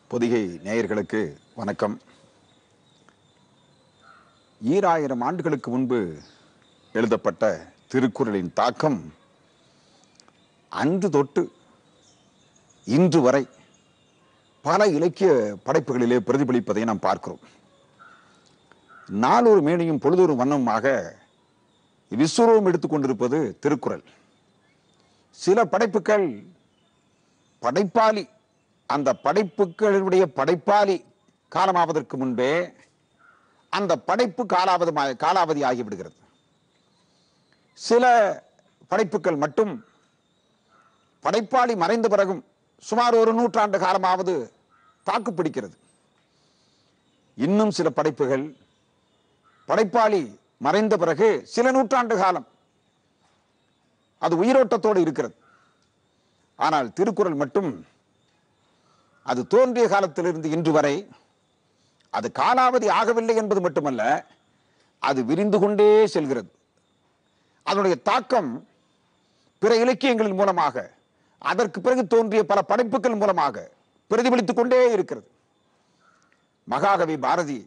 பொதிகை நேயர்களுக்கு வணக்கம். 2000 ஆண்டுகளுக்கு முன்பு எழுதப்பட்ட திருக்குறளின் தாக்கம் அன்று தொட்டு இன்று வரை பல இலக்கிய படைப்புகளிலே பிரதிபலிப்பதை நாம் பார்க்கிறோம். நாளொரு மேனியும் பொழுதொரு வண்ணமாக விஸ்வரூபம் எடுத்துக்கொண்டிருப்பது திருக்குறள். சில படைப்புகள் படைப்பாளி, அந்த படைப்புகளுடைய படைப்பாளி காலமாவதற்கு முன்பே அந்த படைப்பு காலாவதி ஆகிவிடுகிறது. சில படைப்புகள் மட்டும் படைப்பாளி மறைந்த பிறகும் சுமார் ஒரு நூற்றாண்டு காலமாவது தாக்கு பிடிக்கிறது. இன்னும் சில படைப்புகள் படைப்பாளி மறைந்த பிறகு சில நூற்றாண்டு காலம் அது உயிரோட்டத்தோடு இருக்கிறது. ஆனால் திருக்குறள் மட்டும் அது தோன்றிய காலத்திலிருந்து இன்று வரை அது காலாவதி ஆகவில்லை என்பது மட்டுமல்ல, அது விரிந்து கொண்டே செல்கிறது. அதனுடைய தாக்கம் பிற இலக்கியங்களின் மூலமாக, அதற்கு பிறகு தோன்றிய பல படைப்புகள் மூலமாக பிரதிபலித்துக் கொண்டே இருக்கிறது. மகாகவி பாரதி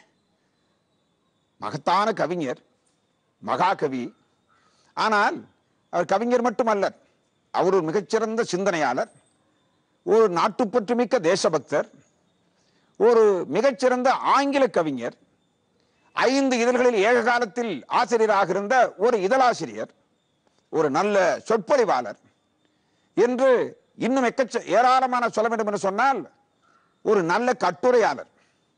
மகத்தான கவிஞர், மகாகவி. ஆனால் அவர் கவிஞர் மட்டுமல்ல, அவர் ஒரு மிகச்சிறந்த சிந்தனையாளர், ஒரு நாட்டுப்பற்று மிக்க தேசபக்தர், ஒரு மிகச்சிறந்த ஆங்கில கவிஞர், 5 இதழ்களில் ஏக காலத்தில் ஆசிரியராக இருந்த ஒரு இதழாசிரியர், ஒரு நல்ல சொற்பொழிவாளர் என்று இன்னும் ஏராளமான சொல்ல வேண்டும் என்று சொன்னால் ஒரு நல்ல கட்டுரையாளர்.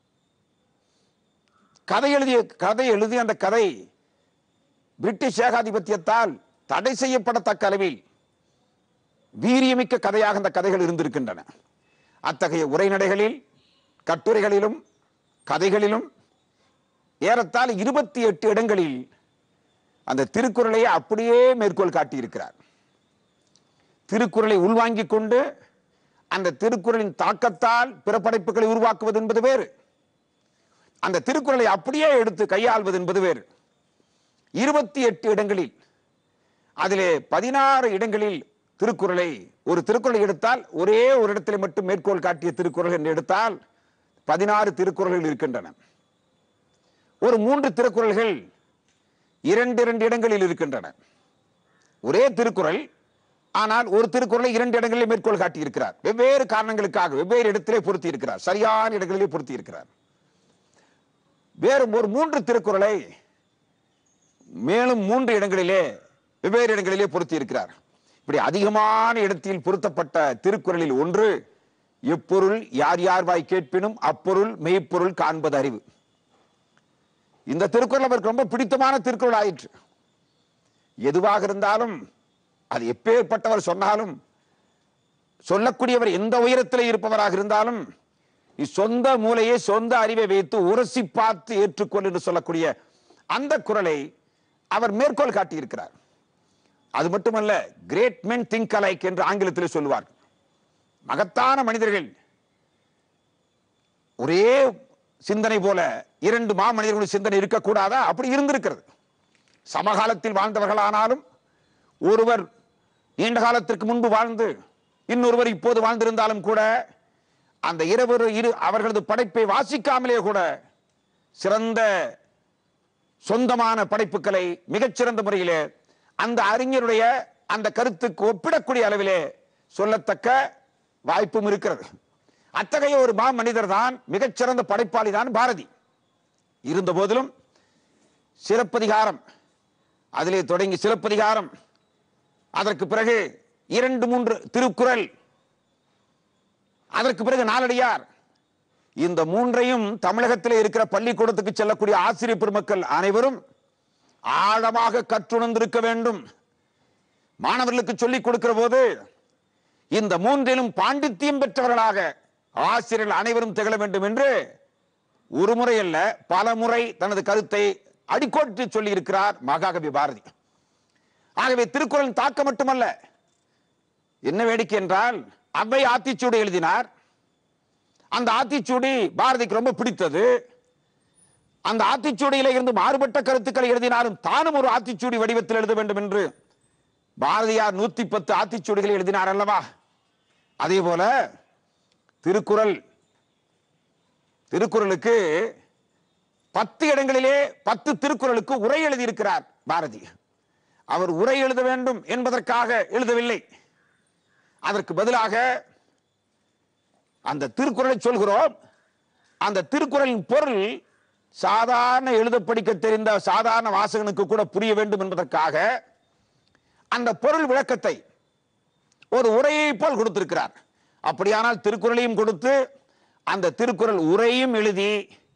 கதை எழுதி அந்த கதை பிரிட்டிஷ் ஏகாதிபத்தியத்தால் தடை செய்யப்படத்தக்க அளவில் வீரியமிக்க கதையாக அந்த கதைகள் இருந்திருக்கின்றன. அத்தகைய உரைநடைகளில், கட்டுரைகளிலும், கதைகளிலும் ஏறத்தாழ 28 இடங்களில் அந்த திருக்குறளை அப்படியே மேற்கோள் காட்டியிருக்கிறார். திருக்குறளை உள்வாங்கிக் கொண்டு அந்த திருக்குறளின் தாக்கத்தால் பிற படைப்புகளை உருவாக்குவது என்பது வேறு, அந்த திருக்குறளை அப்படியே எடுத்து கையாள்வது என்பது வேறு. 28 இடங்களில், அதிலே 16 இடங்களில் ஒரு திருக்குறளை எடுத்தால், ஒரே ஒரு இடத்திலே மட்டும் மேற்கோள் காட்டிய திருக்குறள் என்று எடுத்தால் 16 திருக்குறள்கள் இருக்கின்றன. ஒரு 3 திருக்குறள்கள் 2 இடங்களில் இருக்கின்றன. ஒரே திருக்குறள், ஆனால் ஒரு திருக்குறளை 2 இடங்களில் மேற்கோள் காட்டியிருக்கிறார். வெவ்வேறு காரணங்களுக்காக வெவ்வேறு இடத்திலே பொருத்தி இருக்கிறார், சரியான இடங்களிலே பொருத்தி இருக்கிறார். வேறு ஒரு 3 திருக்குறளை மேலும் 3 இடங்களிலே வெவ்வேறு இடங்களிலே பொருத்தி இருக்கிறார். இப்படி அதிகமான இடத்தில் பொருத்தப்பட்ட திருக்குறளில் ஒன்று, எப்பொருள் யார் யார் வாய் கேட்பினும் அப்பொருள் மெய்ப்பொருள் காண்பது அறிவு. இந்த திருக்குறள் அவருக்கு ரொம்ப பிடித்தமான திருக்குறள் ஆயிற்று. எதுவாக இருந்தாலும், அது எப்பேற்பட்டவர் சொன்னாலும், சொல்லக்கூடியவர் எந்த உயரத்தில் இருப்பவராக இருந்தாலும், சொந்த மூளையை சொந்த அறிவை வைத்து உரசி பார்த்து ஏற்றுக்கொள் என்று சொல்லக்கூடிய அந்த குறளை அவர் மேற்கோள் காட்டியிருக்கிறார். அது மட்டுமல்ல, கிரேட் மென் திங்க் அலைக் என்று ஆங்கிலத்தில் சொல்லுவார். மகத்தான மனிதர்கள் ஒரே சிந்தனை போல 2 மாமனிதர்களுடைய சிந்தனை இருக்கக்கூடாதா? அப்படி இருந்திருக்கிறது. சமகாலத்தில் வாழ்ந்தவர்களானாலும், ஒருவர் நீண்ட காலத்திற்கு முன்பு வாழ்ந்து இன்னொருவர் இப்போது வாழ்ந்திருந்தாலும் கூட, அந்த அவர்களது படைப்பை வாசிக்காமலே கூட சிறந்த சொந்தமான படைப்புகளை மிகச்சிறந்த முறையிலே அந்த அறிஞருடைய அந்த கருத்துக்கு ஒப்பிடக்கூடிய அளவிலே சொல்லத்தக்க வாய்ப்பும் இருக்கிறது. அத்தகைய ஒரு மனிதர் தான், மிகச்சிறந்த படைப்பாளி தான் பாரதி. இருந்த போதிலும் சிலப்பதிகாரம், அதிலே தொடங்கி சிலப்பதிகாரம், அதற்கு பிறகு 2-3 திருக்குறள், அதற்கு பிறகு நாலடியார், இந்த 3ஐயும் தமிழகத்தில் இருக்கிற பள்ளிக்கூடத்துக்கு செல்லக்கூடிய ஆசிரியர் பெருமக்கள் அனைவரும் ஆழமாக கற்றுணர்ந்திருக்க வேண்டும். மாணவர்களுக்கு சொல்லிக் கொடுக்கிற போது இந்த 3இலும் பாண்டித்தியம் பெற்றவர்களாக ஆசிரியர்கள் அனைவரும் திகழ வேண்டும் என்று ஒரு முறை அல்ல, பல முறை தனது கருத்தை அடிக்கோட்டு சொல்லி இருக்கிறார் மகாகவி பாரதி. ஆகவே திருக்குறளின் தாக்கம் மட்டுமல்ல, என்ன வேடிக்கை என்றால், அவ்வை ஆத்திச்சூடி எழுதினார். அந்த ஆத்திச்சூடி பாரதிக்கு ரொம்ப பிடித்தது. அந்த ஆத்திச்சூடியில இருந்து மாறுபட்ட கருத்துக்களை எழுதினாலும் தானும் ஒரு ஆத்திச்சூடி வடிவத்தில் எழுத வேண்டும் என்று பாரதியார் 110 ஆத்திச்சூடிகளை எழுதினார் அல்லவா? அதே போல திருக்குறள் திருக்குறளுக்கு 10 இடங்களிலே 10 திருக்குறளுக்கு உரை எழுதியிருக்கிறார் பாரதி. அவர் உரை எழுத வேண்டும் என்பதற்காக எழுதவில்லை. அதற்கு பதிலாக அந்த திருக்குறளை சொல்கிறோம். அந்த திருக்குறளின் பொருள் சாதாரண எழுத படிக்க தெரிந்த சாதாரண வாசகனுக்கு கூட புரிய வேண்டும் என்பதற்காக அந்த பொருள் விளக்கத்தை ஒரு உரையை போல் கொடுத்திருக்கிறார். அப்படியானால் திருக்குறளையும் கொடுத்து அந்த திருக்குறள் உரையும் எழுதி,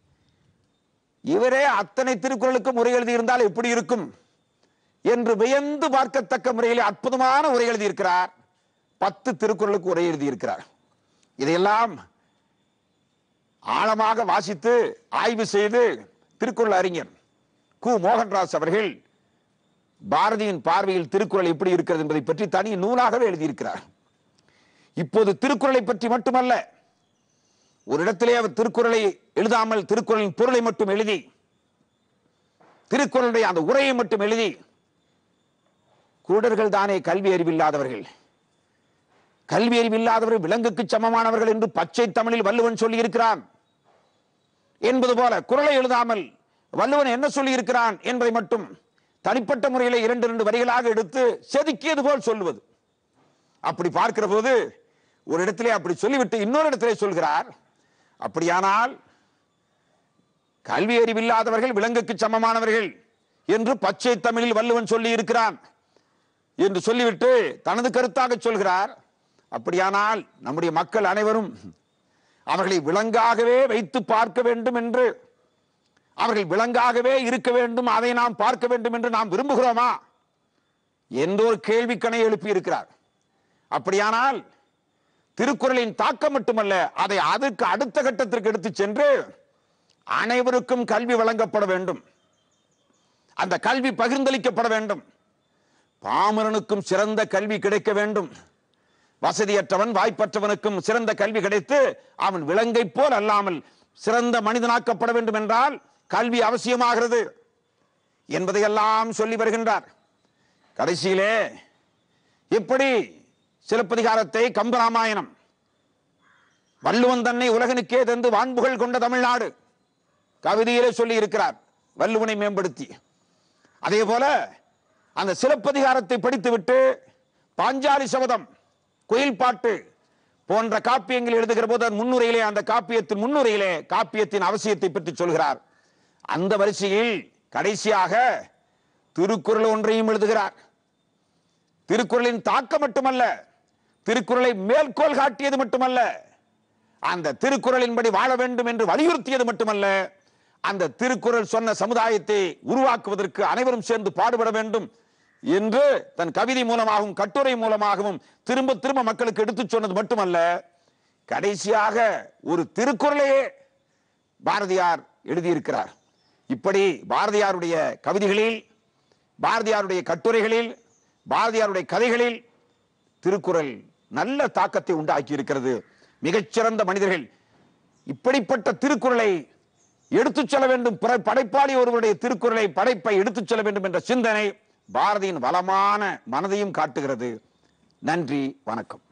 இவரே அத்தனை திருக்குறளுக்கும் உரை எழுதி இருந்தால் எப்படி இருக்கும் என்று வியந்து பார்க்கத்தக்க முறையில் அற்புதமான உரை எழுதியிருக்கிறார். 10 திருக்குறளுக்கு உரை எழுதியிருக்கிறார். இதையெல்லாம் ஆழமாக வாசித்து ஆய்வு செய்து திருக்குறள் அறிஞர் கு மோகன்ராஜ் அவர்கள் பாரதியின் பார்வையில் திருக்குறள் எப்படி இருக்கிறது என்பதை பற்றி தனி நூலாகவே எழுதியிருக்கிறார். இப்போது திருக்குறளை பற்றி மட்டுமல்ல, ஒரு இடத்திலே அவர் திருக்குறளை எழுதாமல் திருக்குறளின் பொருளை மட்டும் எழுதி, திருக்குறளுடைய அந்த உரையை மட்டும் எழுதி, குருடர்கள் தானே கல்வி அறிவில்லாதவர்கள், கல்வி அறிவில்லாதவர்கள் விலங்குக்கு சமமானவர்கள் என்று பச்சை தமிழில் வள்ளுவன் சொல்லி இருக்கிறான் என்பது போல குறளை எழுதாமல் வள்ளுவன் என்ன சொல்லி இருக்கிறான் என்பதை மட்டும் தனிப்பட்ட முறையில் 2 வரிகளாக எடுத்து செதுக்கியது போல் சொல்லுவது. அப்படி பார்க்கிற போது ஒரு இடத்திலே அப்படி சொல்லிவிட்டு இன்னொரு இடத்திலே சொல்கிறார், அப்படியானால் கல்வி அறிவில்லாதவர்கள் விலங்குக்கு சமமானவர்கள் என்று பச்சை தமிழில் வள்ளுவன் சொல்லி இருக்கிறான் என்று சொல்லிவிட்டு தனது கருத்தாக சொல்கிறார். அப்படியானால் நம்முடைய மக்கள் அனைவரும் அவர்களை விலங்காகவே வைத்து பார்க்க வேண்டும் என்று, அவர்கள் விலங்காகவே இருக்க வேண்டும், அதை நாம் பார்க்க வேண்டும் என்று நாம் விரும்புகிறோமா என்று ஒரு கேள்விக்கணை எழுப்பி இருக்கிறார். அப்படியானால் திருக்குறளின் தாக்கம் மட்டுமல்ல, அதை அதற்கு அடுத்த கட்டத்திற்கு எடுத்து சென்று அனைவருக்கும் கல்வி வழங்கப்பட வேண்டும், அந்த கல்வி பகிர்ந்தளிக்கப்பட வேண்டும், பாமரனுக்கும் சிறந்த கல்வி கிடைக்க வேண்டும், வசதியற்றவன் வாய்ப்பற்றவனுக்கும் சிறந்த கல்வி கிடைத்து அவன் விலங்கை போல் அல்லாமல் சிறந்த மனிதனாக்கப்பட வேண்டும் என்றால் கல்வி அவசியமாகிறது என்பதையெல்லாம் சொல்லி வருகின்றார். கடைசியிலே எப்படி சிலப்பதிகாரத்தை கம்பராமாயணம் வள்ளுவன் தன்னை உலகனுக்கே தந்து வான்புகள் கொண்ட தமிழ்நாடு கவிதையிலே சொல்லி இருக்கிறார் வள்ளுவனை மேம்படுத்தி. அதே போல அந்த சிலப்பதிகாரத்தை படித்துவிட்டு பாஞ்சாலி சபதம், குயில் பாட்டு போன்ற காப்பியங்கள் எழுதுகிற போது முன்னுரையிலே, அந்த காப்பியத்தின் முன்னுரையிலே காப்பியத்தின் அவசியத்தை பற்றி சொல்கிறார். அந்த வரிசையில் கடைசியாக திருக்குறள் ஒன்றையும் எழுதுகிறார். திருக்குறளின் தாக்கம் மட்டுமல்ல, திருக்குறளை மேற்கோள் காட்டியது மட்டுமல்ல, அந்த திருக்குறளின்படி வாழ வேண்டும் என்று வலியுறுத்தியது மட்டுமல்ல, அந்த திருக்குறள் சொன்ன சமுதாயத்தை உருவாக்குவதற்கு அனைவரும் சேர்ந்து பாடுபட வேண்டும் என்று தன் கவிதை மூலமாகவும் கட்டுரை மூலமாகவும் திரும்ப திரும்ப மக்களுக்கு எடுத்துச் சொன்னது மட்டுமல்ல, கடைசியாக ஒரு திருக்குறளையே பாரதியார் எழுதியிருக்கிறார். இப்படி பாரதியாருடைய கவிதைகளில், பாரதியாருடைய கட்டுரைகளில், பாரதியாருடைய கதைகளில் திருக்குறள் நல்ல தாக்கத்தை உண்டாக்கி இருக்கிறது. மிகச்சிறந்த மனிதர்கள் இப்படிப்பட்ட திருக்குறளை எடுத்துச் செல்ல வேண்டும், படைப்பாளி ஒருவருடைய திருக்குறளை படைப்பை எடுத்துச் செல்ல வேண்டும் என்ற சிந்தனை பாரதியின் வளமான மனதையும் காட்டுகிறது. நன்றி, வணக்கம்.